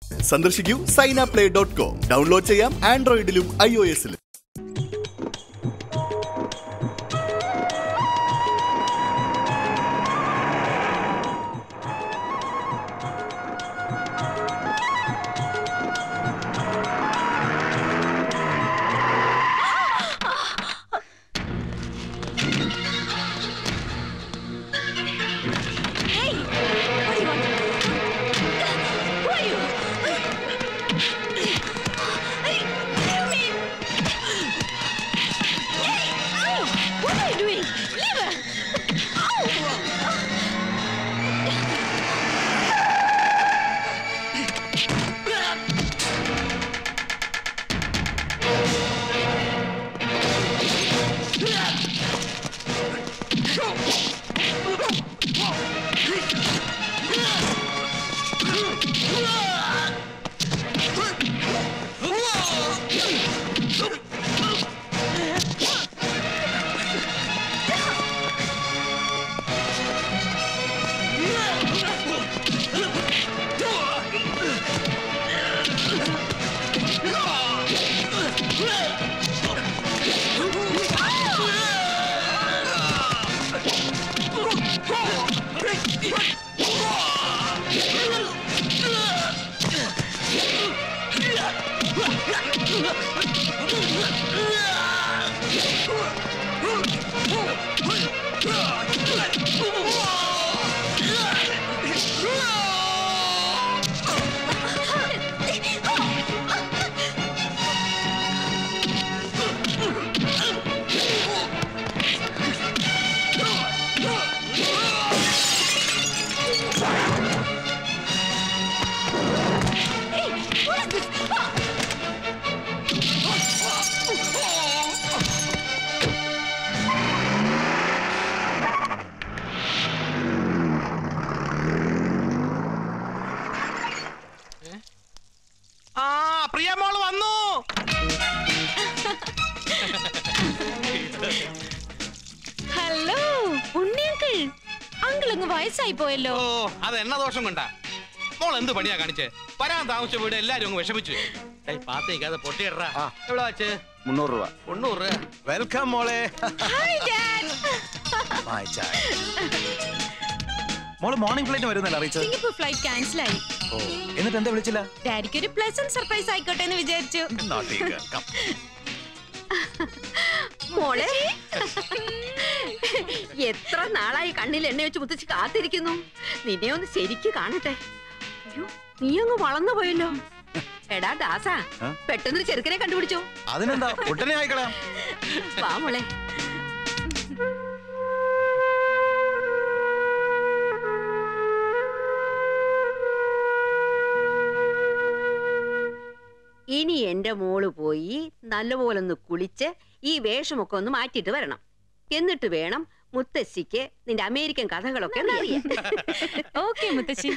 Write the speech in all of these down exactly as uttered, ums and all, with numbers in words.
സന്ദർശിക്കൂ Saina play dot com. Download ചെയ്യാം ആൻഡ്രോയിഡിലും ഐ ഒ എസിലും. താമസിച്ച വീട് എല്ലാരും വിഷമിച്ചു. പൊട്ടിയിടാ എവിടെ വെച്ച് മുന്നൂറ് രൂപ മുന്നൂറ് രൂപ. വെൽക്കം മോളെ. മോള് മോർണിംഗ് ഫ്ലൈറ്റ് വരുന്നല്ലോ അറിയിച്ചത്. സിംഗപ്പൂർ ഫ്ലൈറ്റ് ക്യാൻസൽ ആയി. ഓ എന്നിട്ട് എന്താ വിളിച്ചില്ല? ഡാഡിക്ക് ഒരു പ്ലസന്റ് സർപ്രൈസ് ആയിക്കോട്ടെ എന്ന് വിചാരിച്ചു. മോളെ എത്ര നാളായി കണ്ണിൽ എണ്ണ വെച്ച് മുത്തച്ഛി കാത്തിരിക്കുന്നു. നിന്നെ ഒന്ന് ശരിക്ക് കാണട്ടെ. നീ അങ്ങ് വളർന്നു പോയല്ലോ. എടാ ദാസ, പെട്ടെന്നൊരു ചെറുക്കനെ കണ്ടുപിടിച്ചോ. അതിനെന്താ ഉടനെ ആയിക്കളാം. വാ മോളെ. ഇനി എന്റെ മോള് പോയി നല്ലപോലെ ഒന്ന് കുളിച്ച് ഈ വേഷമൊക്കെ ഒന്ന് മാറ്റിട്ട് വരണം. എന്നിട്ട് വേണം മുത്തശ്ശിക്ക് നിന്റെ അമേരിക്കൻ കഥകളൊക്കെ അറിയാം. ഓക്കെ മുത്തശ്ശി.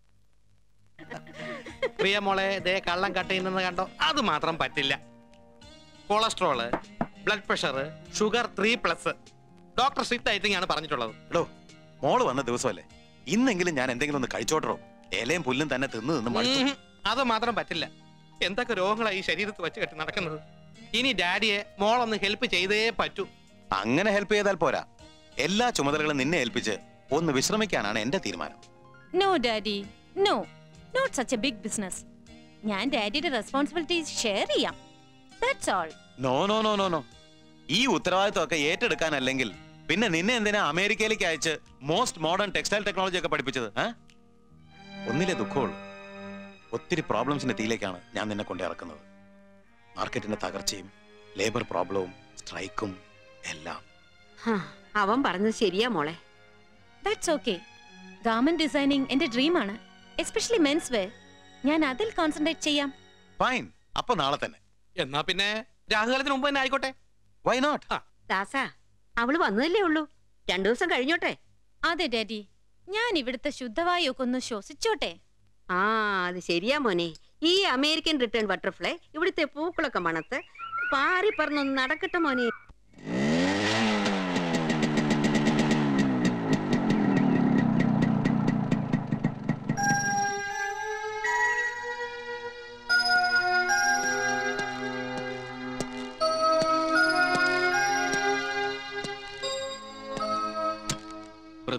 പ്രിയ മോളെ, ദേ കള്ളം കട്ട് ചെയ്യുന്നത് കണ്ടോ? അത് മാത്രം പറ്റില്ല. Cholesterol, blood pressure, sugar three plus. Doctor strict ആയിട്ടിങ് ആണ് പറഞ്ഞിട്ടുള്ളത്. എടോ, മോള് വന്ന ദിവസമല്ലേ, ഇന്നെങ്കിലും ഞാൻ എന്തെങ്കിലും ഒന്ന് കഴിച്ചോട്ടോ. ഇലയും പുല്ലും തന്നെ തിന്ന് നിന്ന് മടുത്തു. അത് മാത്രം പറ്റില്ല. എന്തൊക്കെ രോഗങ്ങളാണ് ഈ ശരീരത്ത് വെച്ച് കെട്ടി നടക്കുന്നത്. ഇനി ഡാഡിയെ മോളൊന്ന് ഹെൽപ്പ് ചെയ്തേ പറ്റൂ. അങ്ങനെ ഹെൽപ്പ് ചെയ്താൽ പോരാ, എല്ലാ ചുമതലകളും നിന്നെ ഏൽപ്പിച്ച് ഒന്ന് വിശ്രമിക്കാനാണ് എന്റെ തീരുമാനം. No daddy, no, not such a big business. ഞാൻ ഡാഡിയുടെ റെസ്പോൺസിബിലിറ്റീസ് ഷെയർ ചെയ്യാം. That's all. No no no no no ഈ ഉത്തരവാദിത്വമൊക്കെ ഏറ്റെടുക്കാനല്ലെങ്കിൽ പിന്നെ നിന്നെ എന്തിനാ അമേരിക്കയിലേക്ക് അയച്ച് മോസ്റ്റ് മോഡേൺ ടെക്സ്റ്റൈൽ ടെക്നോളജി ഒക്കെ പഠിപ്പിച്ചത്? ഒന്നിലെ ദുഃഖമുള്ളൂ, ഒത്തിരി പ്രോബ്ലംസിന്റെ തീയിലേക്കാണ് ഞാൻ നിന്നെ കൊണ്ടിറക്കുന്നത്. മാർക്കറ്റിന്റെ തകർച്ചയും ലേബർ പ്രോബ്ലവും സ്ട്രൈക്കും എല്ലാം. അവൻ പറഞ്ഞത് ശരിയാ മോളെ. That's okay. ഗാർമെന്റ് ഡിസൈനിങ് എന്റെ ഡ്രീം ആണ്, എസ്പെഷ്യലി മെൻസ് വെയർ. ഞാൻ അതിൽ കോൺസെൻട്രേറ്റ് ചെയ്യാം. ഫൈൻ, അപ്പൊ നാളെ തന്നെ. എന്നാ പിന്നെ രാഹുകാലത്തിന് മുമ്പ് തന്നെ ആയിക്കോട്ടെ. Why not? ദാസ, അവള് വന്നതല്ലേ ഉള്ളൂ, രണ്ടു ദിവസം കഴിഞ്ഞോട്ടെ. അതെ ഡാഡി, ഞാൻ ഇവിടുത്തെ ശുദ്ധവായു ഒക്കെ ഒന്ന് ശ്വസിച്ചോട്ടെ. ആ അത് ശരിയാ മോനെ. ഈ അമേരിക്കൻ റിട്ടേൺ ബട്ടർഫ്ലൈ ഇവിടുത്തെ പൂക്കളൊക്കെ മണത്ത് പാറി പറന്നൊന്ന് നടക്കട്ടെ മോനെ.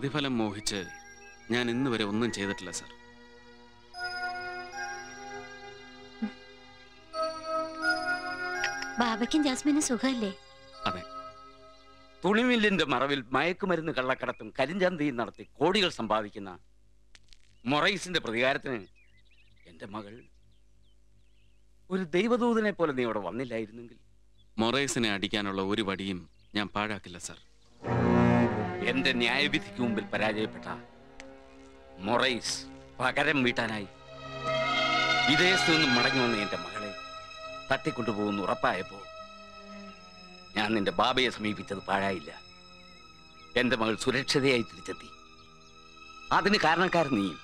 പ്രതിഫലം മോഹിച്ച് ഞാൻ ഇന്ന് വരെ ഒന്നും ചെയ്തിട്ടില്ല സർ. ബാബയ്ക്കും ജാസ്മിനും സുഖമല്ലേ? അതെ. തുണിമില്ലിന്റെ മറവിൽ മയക്കുമരുന്ന് കള്ളക്കടത്തും കരിഞ്ചന്തയും നടത്തി കോടികൾ സമ്പാദിക്കുന്ന മൊറൈസിന്റെ പ്രതികാരത്തിന് എന്റെ മകൾ ഒരു ദൈവദൂതനെ പോലെ നീ അവിടെ വന്നില്ലായിരുന്നെങ്കിൽ. മൊറൈസിനെ അടിക്കാനുള്ള ഒരു വടിയും ഞാൻ പാഴാക്കില്ല സർ. എന്റെ ന്യായവിധിക്ക് മുമ്പിൽ പരാജയപ്പെട്ട മൊറൈസ് പകരം വീട്ടാനായി വിദേശത്തു നിന്നും മടങ്ങി വന്ന എന്റെ മകളെ തട്ടിക്കൊണ്ടുപോകുന്ന ഉറപ്പായപ്പോ ഞാൻ നിന്റെ ബാബയെ സമീപിച്ചത് പാഴായില്ല. എന്റെ മകൾ സുരക്ഷിതയായി തിരിച്ചെത്തി. അതിന് കാരണക്കാരൻ നീ.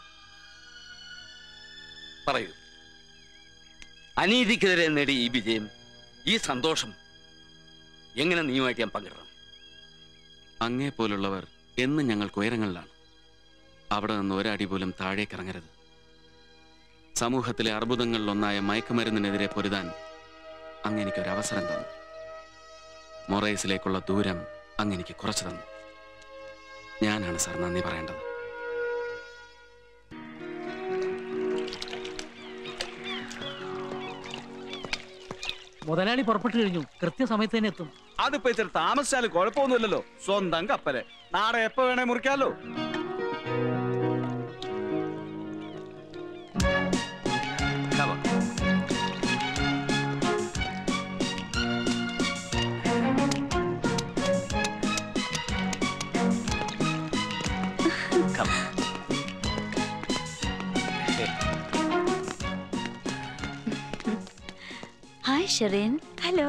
പറയൂ, അനീതിക്കെതിരെ നേടിയ ഈ വിജയം, ഈ സന്തോഷം എങ്ങനെ നീയുമായിട്ട് ഞാൻ പങ്കിടണം? അങ്ങേ പോലുള്ളവർ എന്നും ഞങ്ങൾക്ക് ഉയരങ്ങളിലാണ്. അവിടെ നിന്ന് ഒരടി പോലും താഴേക്കിറങ്ങരുത്. സമൂഹത്തിലെ അർബുദങ്ങളിലൊന്നായ മയക്കുമരുന്നിനെതിരെ പൊരുതാൻ അങ്ങെനിക്കൊരവസരം തന്നു. മൊറൈസിലേക്കുള്ള ദൂരം അങ്ങെനിക്ക് കുറച്ചു തന്നു. ഞാനാണ് സാർ നന്ദി പറയേണ്ടത്. മുതലാളി പുറപ്പെട്ടു കഴിഞ്ഞു. കൃത്യസമയത്ത് തന്നെ എത്തും. അതിപ്പോ ഇച്ചിരി താമസിച്ചാലും കുഴപ്പമൊന്നുമില്ലല്ലോ. സ്വന്തം കപ്പല് നാളെ എപ്പോ വേണേ മുറിക്കാലോ. ഹായ് ഷെറിൻ. ഹലോ.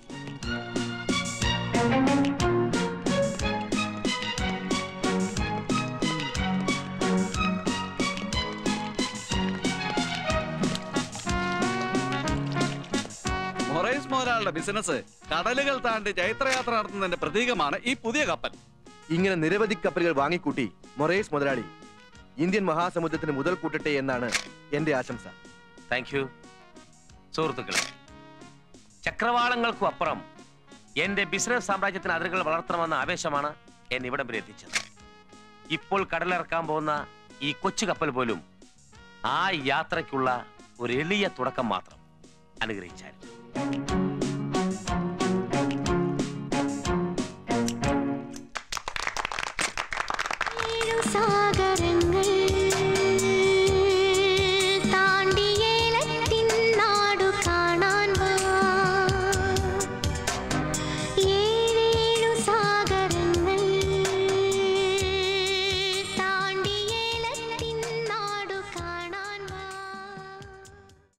മൊറൈസ് മോരാളുടെ ബിസിനസ് കടലുകൾ താണ്ടി ചൈത്രയാത്ര നടത്തുന്നതിന്റെ പ്രതീകമാണ് ഈ പുതിയ കപ്പൽ. ഇങ്ങനെ നിരവധി കപ്പലുകൾ വാങ്ങിക്കൂട്ടി മൊറൈസ് മുതലാളി ഇന്ത്യൻ മഹാസമുദ്രത്തിന് മുതൽ കൂട്ടട്ടെ എന്നാണ് എന്റെ ആശംസ. താങ്ക് യു സുഹൃത്തുക്കളെ. ചക്രവാളങ്ങൾക്കും അപ്പുറം എന്റെ ബിസിനസ് സാമ്രാജ്യത്തിന് അതിരുകൾ വളർത്തണമെന്ന ആവേശമാണ് എന്നെ ഇവിടം വരെ എത്തിച്ചത്. ഇപ്പോൾ കടലിറക്കാൻ പോകുന്ന ഈ കൊച്ചു കപ്പൽ പോലും ആ യാത്രയ്ക്കുള്ള ഒരു എളിയ തുടക്കം മാത്രം. അനുഗ്രഹിച്ചാൽ